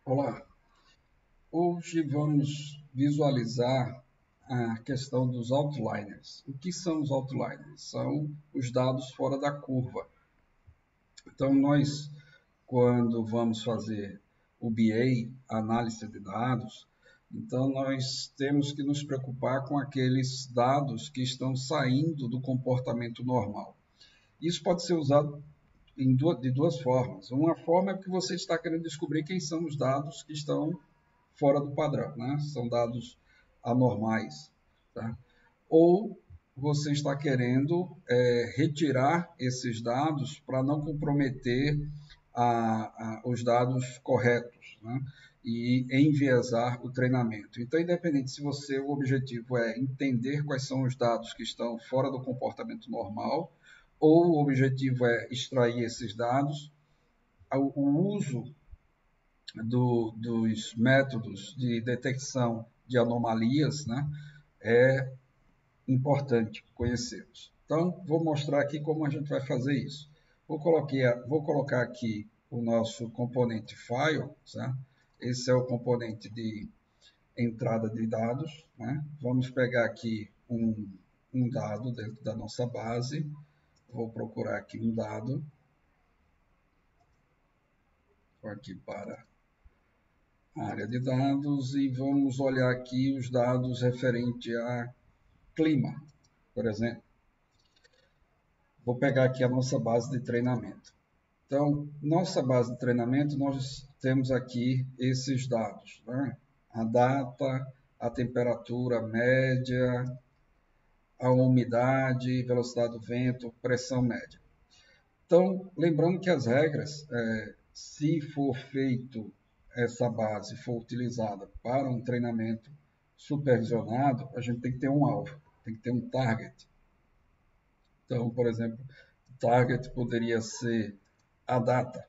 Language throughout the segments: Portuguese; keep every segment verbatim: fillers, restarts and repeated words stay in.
Olá, hoje vamos visualizar a questão dos outliners. O que são os outliners? São os dados fora da curva. Então, nós, quando vamos fazer o B A, análise de dados, então nós temos que nos preocupar com aqueles dados que estão saindo do comportamento normal. Isso pode ser usado em duas, de duas formas. Uma forma é que você está querendo descobrir quem são os dados que estão fora do padrão, né? São dados anormais, tá? Ou você está querendo é, retirar esses dados para não comprometer a, a, os dados corretos, né? E enviesar o treinamento. Então, independente se você o objetivo é entender quais são os dados que estão fora do comportamento normal, ou o objetivo é extrair esses dados, o uso do, dos métodos de detecção de anomalias, né, é importante conhecê-los. Então, vou mostrar aqui como a gente vai fazer isso. Vou colocar, vou colocar aqui o nosso componente file, tá? Esse é o componente de entrada de dados, né? Vamos pegar aqui um, um dado dentro da nossa base. Vou procurar aqui um dado. Vou aqui para área de dados e vamos olhar aqui os dados referentes a clima, por exemplo. Vou pegar aqui a nossa base de treinamento. Então, nossa base de treinamento, nós temos aqui esses dados, né? A data, a temperatura média, a umidade, velocidade do vento, pressão média. Então, lembrando que as regras, é, se for feito essa base for utilizada para um treinamento supervisionado, a gente tem que ter um alvo, tem que ter um target. Então, por exemplo, o target poderia ser a data.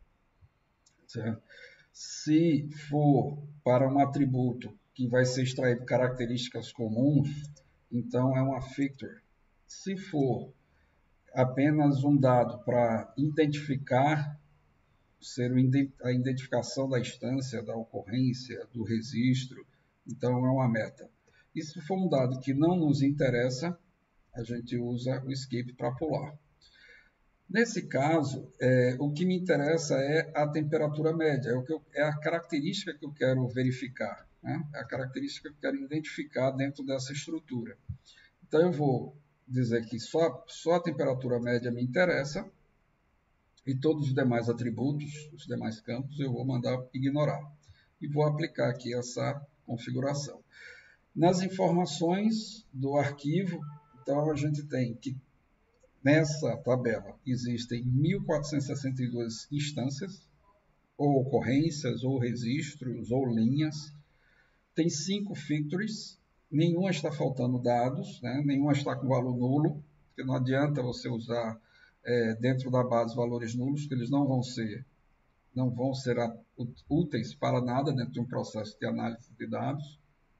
Certo? Se for para um atributo que vai ser extraído características comuns, então é uma feature. Se for apenas um dado para identificar ser a identificação da instância, da ocorrência, do registro, então é uma meta. E se for um dado que não nos interessa, a gente usa o skip para pular. Nesse caso, é, o que me interessa é a temperatura média, é, o que eu, é a característica que eu quero verificar, né? É a característica que eu quero identificar dentro dessa estrutura. Então, eu vou dizer que só, só a temperatura média me interessa, e todos os demais atributos, os demais campos, eu vou mandar ignorar. E vou aplicar aqui essa configuração. Nas informações do arquivo, então a gente tem que nessa tabela existem mil quatrocentas e sessenta e duas instâncias, ou ocorrências, ou registros, ou linhas. Tem cinco features, nenhuma está faltando dados, né? Nenhuma está com valor nulo, porque não adianta você usar É, dentro da base valores nulos, que eles não vão ser, não vão ser úteis para nada dentro de um processo de análise de dados.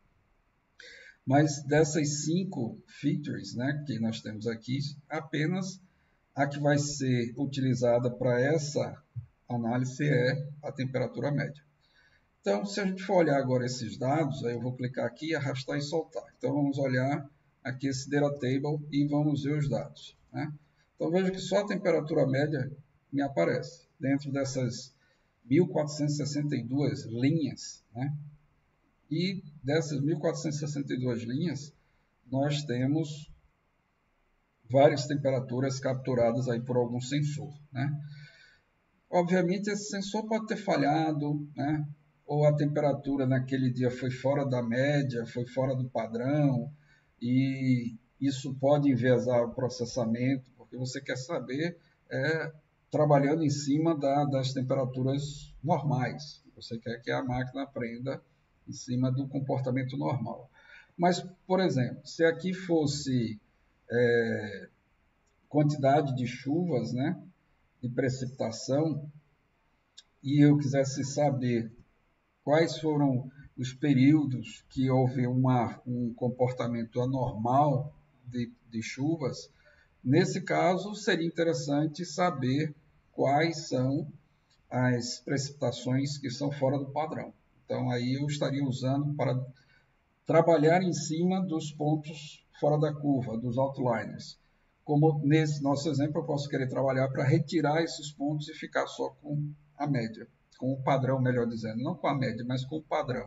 Mas dessas cinco features, né, que nós temos aqui, apenas a que vai ser utilizada para essa análise é a temperatura média. Então, se a gente for olhar agora esses dados, aí eu vou clicar aqui, arrastar e soltar. Então, vamos olhar aqui esse data table e vamos ver os dados, né? Então, veja que só a temperatura média me aparece dentro dessas mil quatrocentas e sessenta e duas linhas, né? E dessas mil quatrocentas e sessenta e duas linhas, nós temos várias temperaturas capturadas aí por algum sensor, né? Obviamente, esse sensor pode ter falhado, né? Ou a temperatura naquele dia foi fora da média, foi fora do padrão, e isso pode enviesar o processamento, porque você quer saber, é, trabalhando em cima da, das temperaturas normais. Você quer que a máquina aprenda em cima do comportamento normal. Mas, por exemplo, se aqui fosse é, quantidade de chuvas, né, de precipitação, e eu quisesse saber quais foram os períodos que houve uma, um comportamento anormal de, de chuvas, nesse caso seria interessante saber quais são as precipitações que são fora do padrão. Então, aí eu estaria usando para trabalhar em cima dos pontos fora da curva, dos outliners. Como nesse nosso exemplo, eu posso querer trabalhar para retirar esses pontos e ficar só com a média, com o padrão, melhor dizendo, não com a média, mas com o padrão.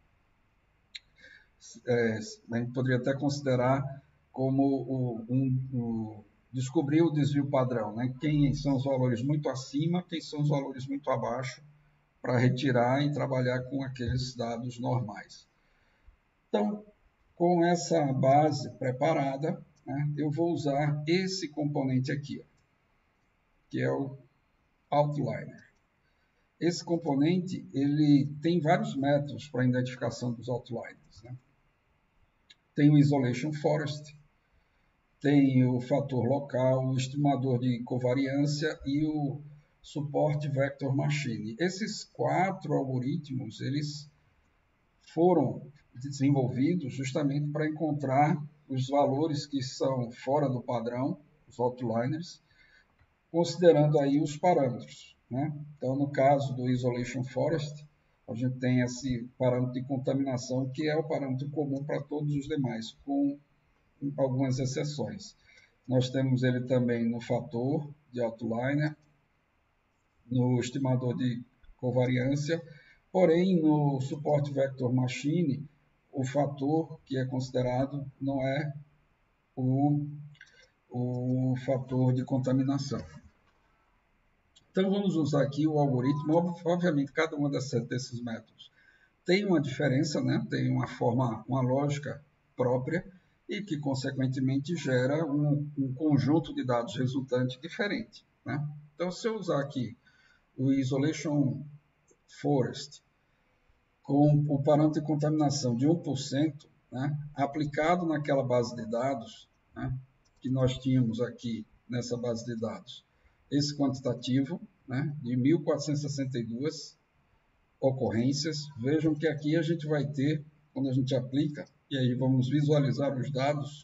É, a gente poderia até considerar como o, um, o, descobrir o desvio padrão, né? Quem são os valores muito acima, quem são os valores muito abaixo, para retirar e trabalhar com aqueles dados normais. Então, com essa base preparada, né, eu vou usar esse componente aqui, ó, que é o outliner. Esse componente ele tem vários métodos para a identificação dos outliners, né? Tem o Isolation Forest, tem o fator local, o estimador de covariância e o Support Vector Machine. Esses quatro algoritmos, eles foram desenvolvidos justamente para encontrar os valores que são fora do padrão, os outliners, considerando aí os parâmetros, né? Então, no caso do Isolation Forest, a gente tem esse parâmetro de contaminação, que é o parâmetro comum para todos os demais, com algumas exceções. Nós temos ele também no fator de outliner, no estimador de covariância, porém no Support Vector Machine, o fator que é considerado não é o, o fator de contaminação. Então vamos usar aqui o algoritmo. Obviamente, cada um desses métodos tem uma diferença, né? Tem uma forma, uma lógica própria e que, consequentemente, gera um, um conjunto de dados resultante diferente, né? Então, se eu usar aqui o Isolation Forest com o parâmetro de contaminação de um por cento, né, aplicado naquela base de dados, né, que nós tínhamos aqui nessa base de dados, esse quantitativo, né, de mil quatrocentas e sessenta e duas ocorrências. Vejam que aqui a gente vai ter, quando a gente aplica, e aí vamos visualizar os dados,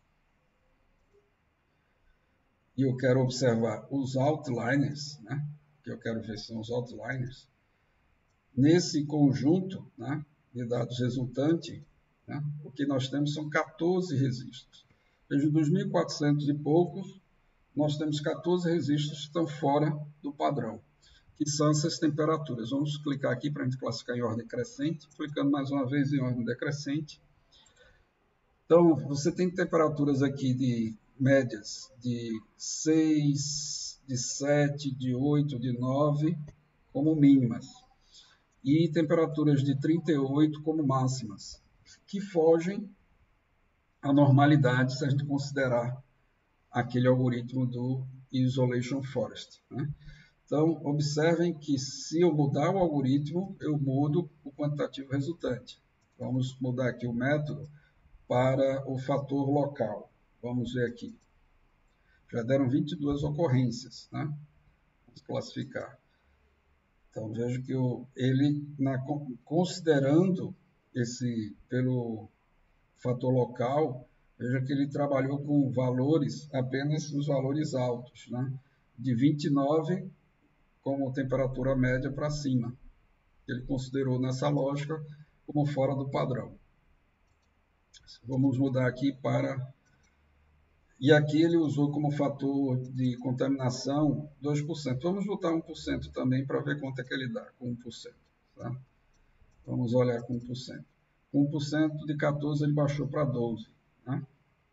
e eu quero observar os outliners, né, que eu quero ver se são os outliners. Nesse conjunto, né, de dados resultante, né, o que nós temos são quatorze registros. Veja, dos mil e quatrocentos e poucos, nós temos quatorze registros que estão fora do padrão, que são essas temperaturas. Vamos clicar aqui para a gente classificar em ordem crescente, clicando mais uma vez em ordem decrescente. Então, você tem temperaturas aqui de médias de seis, de sete, de oito, de nove, como mínimas, e temperaturas de trinta e oito como máximas, que fogem à normalidade se a gente considerar aquele algoritmo do Isolation Forest, né? Então, observem que se eu mudar o algoritmo, eu mudo o quantitativo resultante. Vamos mudar aqui o método para o fator local. Vamos ver aqui. Já deram vinte e duas ocorrências, né? Vamos classificar. Então, vejo que eu, ele, na, considerando esse, pelo fator local, veja que ele trabalhou com valores, apenas os valores altos, né? De vinte e nove como temperatura média para cima. Ele considerou nessa lógica como fora do padrão. Vamos mudar aqui para... E aqui ele usou como fator de contaminação dois por cento. Vamos botar um por cento também para ver quanto é que ele dá com um por cento. Tá? Vamos olhar com um por cento. um por cento de quatorze ele baixou para doze. Tá?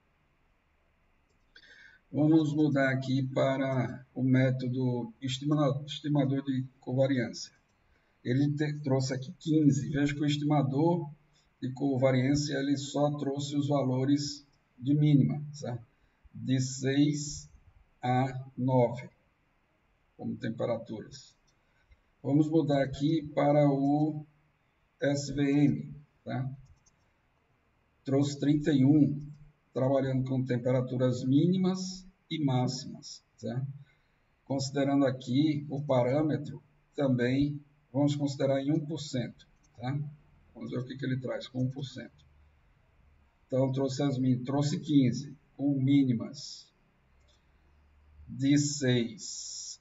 Vamos mudar aqui para o método estimador de covariância. Ele te, trouxe aqui quinze. Veja que o estimador de covariância ele só trouxe os valores de mínima, certo? De seis a nove como temperaturas. Vamos mudar aqui para o S V M, tá? Trouxe trinta e um, trabalhando com temperaturas mínimas e máximas, tá? Considerando aqui o parâmetro, também vamos considerar em um por cento, tá? Vamos ver o que, que ele traz com um por cento. Então, trouxe as mínimas, trouxe quinze, com mínimas de seis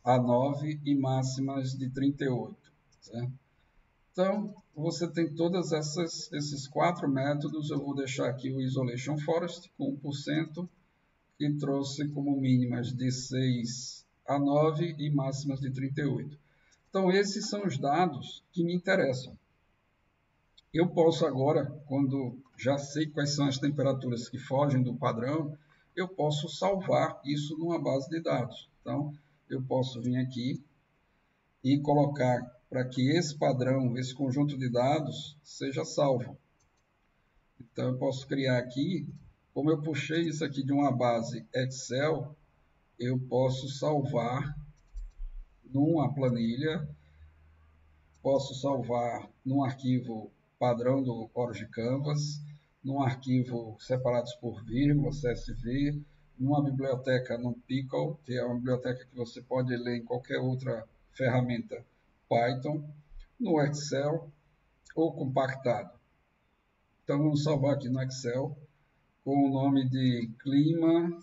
A nove e máximas de trinta e oito. Certo? Então, você tem todos esses quatro métodos. Eu vou deixar aqui o Isolation Forest com um por cento, que trouxe como mínimas de seis a nove e máximas de trinta e oito. Então, esses são os dados que me interessam. Eu posso agora, quando já sei quais são as temperaturas que fogem do padrão, eu posso salvar isso numa base de dados. Então, eu posso vir aqui e colocar para que esse padrão, esse conjunto de dados, seja salvo. Então, eu posso criar aqui, como eu puxei isso aqui de uma base Excel, eu posso salvar numa planilha, posso salvar num arquivo padrão do OriginCanvas, num arquivo separados por vírgula, C S V, numa biblioteca no Pickle, que é uma biblioteca que você pode ler em qualquer outra ferramenta Python, no Excel ou compactado. Então, vamos salvar aqui no Excel com o nome de Clima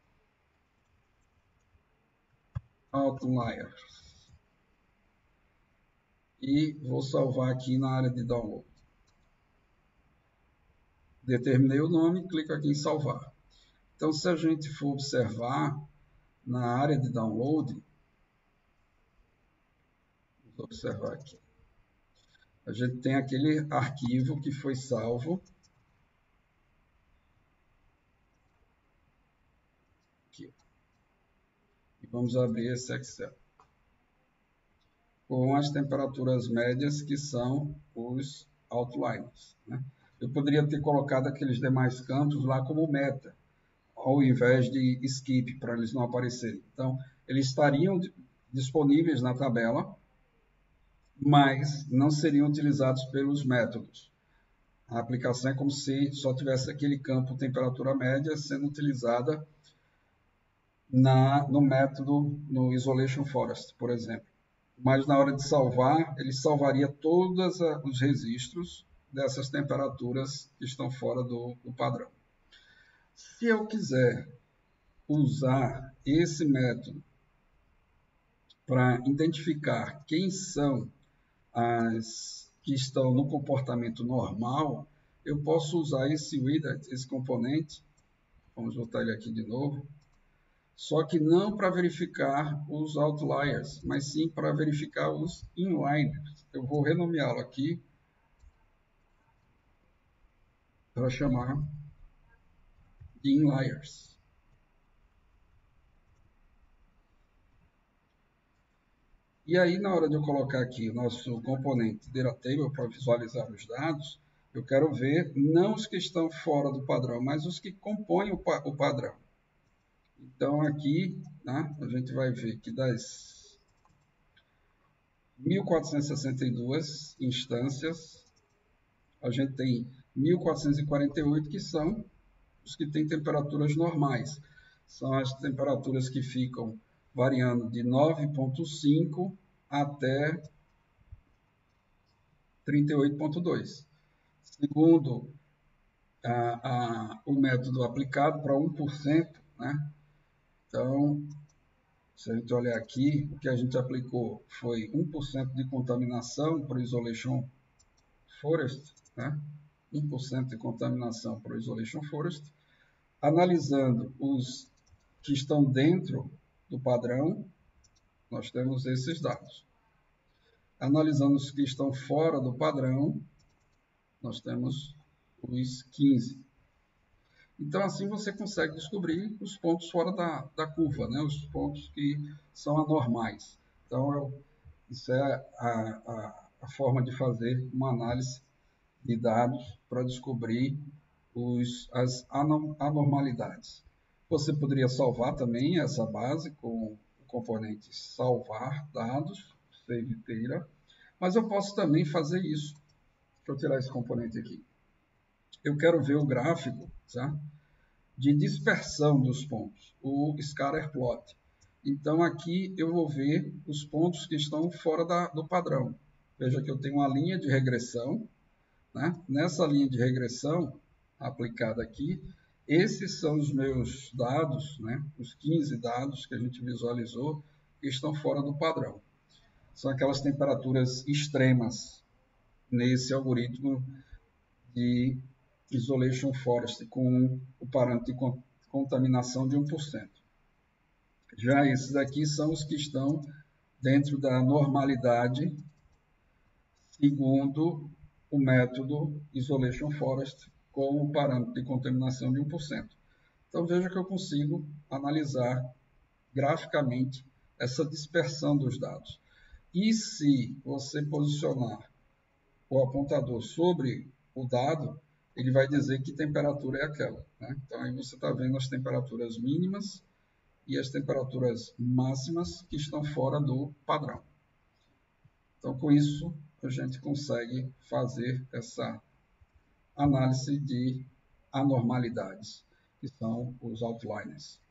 Outliers. E vou salvar aqui na área de download. Determinei o nome, clico aqui em salvar. Então, se a gente for observar na área de download, vamos observar aqui. A gente tem aquele arquivo que foi salvo. Aqui. E vamos abrir esse Excel. Com as temperaturas médias, que são os outliners. Né? Eu poderia ter colocado aqueles demais campos lá como meta, ao invés de skip, para eles não aparecerem. Então, eles estariam disponíveis na tabela, mas não seriam utilizados pelos métodos. A aplicação é como se só tivesse aquele campo temperatura média sendo utilizada na, no método, no Isolation Forest, por exemplo. Mas na hora de salvar, ele salvaria todos os registros dessas temperaturas que estão fora do, do padrão. Se eu quiser usar esse método para identificar quem são as que estão no comportamento normal, eu posso usar esse widget, esse componente, vamos botar ele aqui de novo, só que não para verificar os outliers, mas sim para verificar os inliners. Eu vou renomeá-lo aqui para chamar de inliers. E aí, na hora de eu colocar aqui o nosso componente DataTable para visualizar os dados, eu quero ver não os que estão fora do padrão, mas os que compõem o, pa o padrão. Então, aqui, né, a gente vai ver que das mil quatrocentas e sessenta e duas instâncias, a gente tem mil quatrocentos e quarenta e oito que são os que têm temperaturas normais. São as temperaturas que ficam variando de nove ponto cinco até trinta e oito ponto dois. Segundo a, a, o método aplicado para um por cento, né? Então, se a gente olhar aqui, o que a gente aplicou foi um por cento de contaminação para o Isolation Forest, né? um por cento de contaminação para o Isolation Forest, analisando os que estão dentro do padrão, nós temos esses dados. Analisando os que estão fora do padrão, nós temos os quinze. Então, assim você consegue descobrir os pontos fora da, da curva, né? Os pontos que são anormais. Então, eu, isso é a, a, a forma de fazer uma análise de dados para descobrir os, as anormalidades. Você poderia salvar também essa base com o componente salvar dados, save data, mas eu posso também fazer isso. Deixa eu tirar esse componente aqui. Eu quero ver o gráfico, tá, de dispersão dos pontos, o scatter plot. Então, aqui eu vou ver os pontos que estão fora da, do padrão. Veja que eu tenho uma linha de regressão, né? Nessa linha de regressão aplicada aqui, esses são os meus dados, né? Os quinze dados que a gente visualizou, que estão fora do padrão. São aquelas temperaturas extremas nesse algoritmo de Isolation Forest, com o parâmetro de contaminação de um por cento. Já esses aqui são os que estão dentro da normalidade, segundo o método Isolation Forest, com o parâmetro de contaminação de um por cento. Então, veja que eu consigo analisar graficamente essa dispersão dos dados. E se você posicionar o apontador sobre o dado, ele vai dizer que temperatura é aquela, né? Então, aí você está vendo as temperaturas mínimas e as temperaturas máximas que estão fora do padrão. Então, com isso, a gente consegue fazer essa análise de anormalidades, que são os outliers.